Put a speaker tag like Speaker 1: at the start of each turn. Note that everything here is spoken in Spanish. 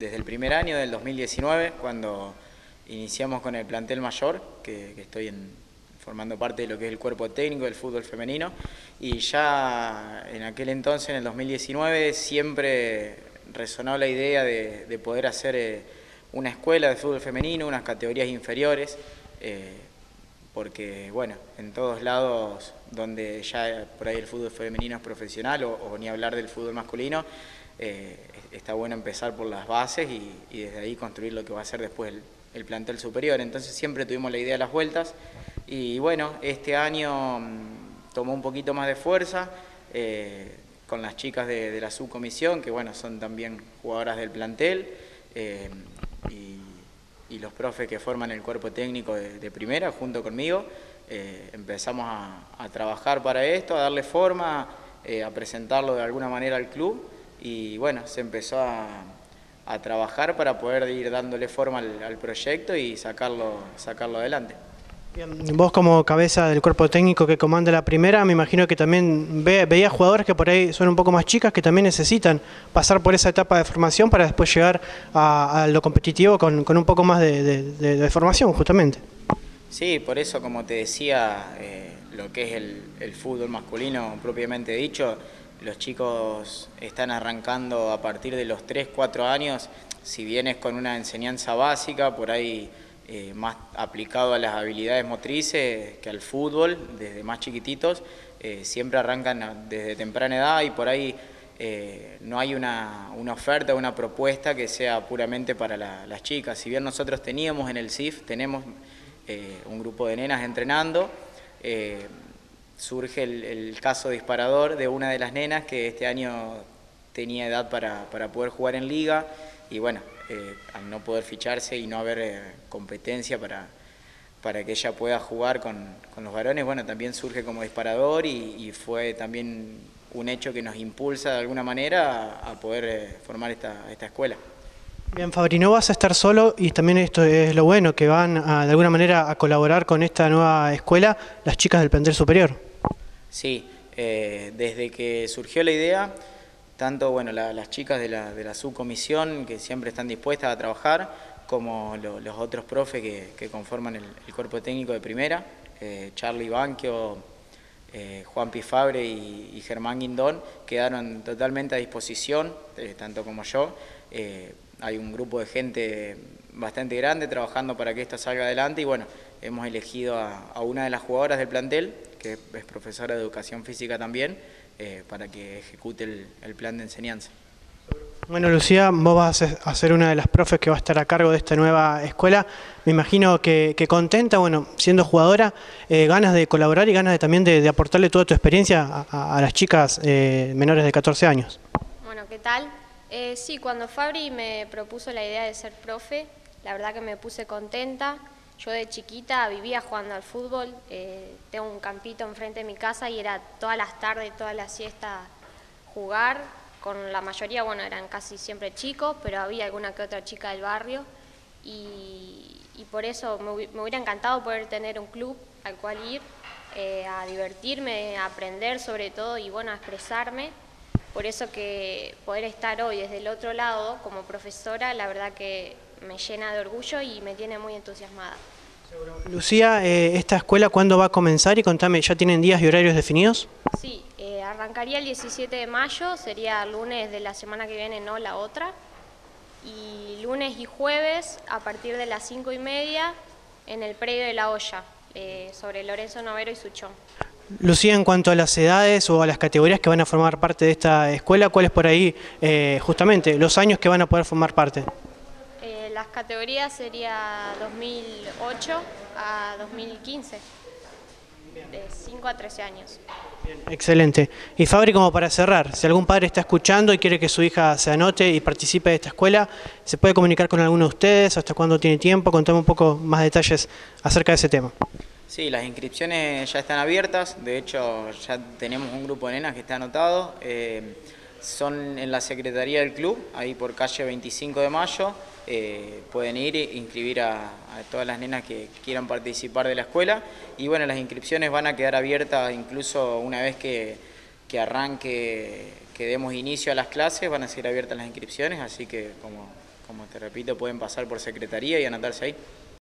Speaker 1: desde el primer año del 2019, cuando iniciamos con el plantel mayor, que estoy formando parte de lo que es el cuerpo técnico del fútbol femenino, y ya en aquel entonces, en el 2019, siempre resonó la idea de poder hacer una escuela de fútbol femenino, unas categorías inferiores, porque bueno, en todos lados donde ya por ahí el fútbol femenino es profesional o ni hablar del fútbol masculino, está bueno empezar por las bases y desde ahí construir lo que va a ser después el plantel superior. Entonces siempre tuvimos la idea de las vueltas y bueno, este año tomó un poquito más de fuerza con las chicas de la subcomisión, que bueno, son también jugadoras del plantel, y los profes que forman el cuerpo técnico de primera junto conmigo. Empezamos a trabajar para esto, a darle forma, a presentarlo de alguna manera al club y bueno, se empezó a trabajar para poder ir dándole forma al proyecto y sacarlo adelante.
Speaker 2: Bien, vos como cabeza del cuerpo técnico que comanda la primera, me imagino que también veías jugadores que por ahí son un poco más chicas, que también necesitan pasar por esa etapa de formación para después llegar a lo competitivo con un poco más de formación, justamente.
Speaker 1: Sí, por eso, como te decía, lo que es el fútbol masculino propiamente dicho, los chicos están arrancando a partir de los 3, 4 años, si bien es con una enseñanza básica, por ahí más aplicado a las habilidades motrices que al fútbol, desde más chiquititos, siempre arrancan desde temprana edad y por ahí no hay una oferta, una propuesta que sea puramente para las chicas. Si bien nosotros teníamos en el CIF, tenemos un grupo de nenas entrenando, surge el caso disparador de una de las nenas que este año tenía edad para poder jugar en liga y bueno, al no poder ficharse y no haber competencia para que ella pueda jugar con los varones, bueno, también surge como disparador y fue también un hecho que nos impulsa de alguna manera a poder formar esta escuela.
Speaker 2: Bien, Fabri, no vas a estar solo y también esto es lo bueno, que van de alguna manera a colaborar con esta nueva escuela las chicas del plantel superior.
Speaker 1: Sí, desde que surgió la idea, tanto bueno, las chicas de la subcomisión que siempre están dispuestas a trabajar, como los otros profes que conforman el cuerpo técnico de primera, Charly Banquio, Juan Pifabre y Germán Guindón, quedaron totalmente a disposición, tanto como yo. Hay un grupo de gente bastante grande trabajando para que esto salga adelante y bueno, hemos elegido a una de las jugadoras del plantel, que es profesora de educación física también, para que ejecute el plan de enseñanza.
Speaker 2: Bueno, Lucía, vos vas a ser una de las profes que va a estar a cargo de esta nueva escuela. Me imagino que contenta, bueno, siendo jugadora, ganas de colaborar y ganas también de aportarle toda tu experiencia a las chicas menores de 14 años.
Speaker 3: Bueno, ¿qué tal? Sí, cuando Fabri me propuso la idea de ser profe, la verdad que me puse contenta. Yo de chiquita vivía jugando al fútbol, tengo un campito enfrente de mi casa y era todas las tardes, todas las siestas jugar. Con la mayoría, bueno, eran casi siempre chicos, pero había alguna que otra chica del barrio y por eso me hubiera encantado poder tener un club al cual ir, a divertirme, a aprender sobre todo y bueno, a expresarme. Por eso que poder estar hoy desde el otro lado como profesora, la verdad que me llena de orgullo y me tiene muy entusiasmada.
Speaker 2: Lucía, ¿esta escuela cuándo va a comenzar? Y contame, ¿ya tienen días y horarios definidos?
Speaker 3: Sí, arrancaría el 17 de mayo, sería lunes de la semana que viene, no la otra. Y lunes y jueves a partir de las 5:30 en el predio de La Olla, sobre Lorenzo Novero y Suchón.
Speaker 2: Lucía, en cuanto a las edades o a las categorías que van a formar parte de esta escuela, ¿cuáles por ahí justamente los años que van a poder formar parte?
Speaker 3: Las categorías sería 2008 a 2015, de 5 a 13 años.
Speaker 2: Bien, excelente. Y Fabri, como para cerrar, si algún padre está escuchando y quiere que su hija se anote y participe de esta escuela, ¿se puede comunicar con alguno de ustedes? ¿Hasta cuándo tiene tiempo? Contame un poco más detalles acerca de ese tema.
Speaker 1: Sí, las inscripciones ya están abiertas, de hecho ya tenemos un grupo de nenas que está anotado, son en la Secretaría del Club, ahí por calle 25 de Mayo, pueden ir e inscribir a todas las nenas que quieran participar de la escuela y bueno, las inscripciones van a quedar abiertas incluso una vez que arranque, que demos inicio a las clases, van a ser abiertas las inscripciones, así que como como te repito, pueden pasar por secretaría y anotarse ahí.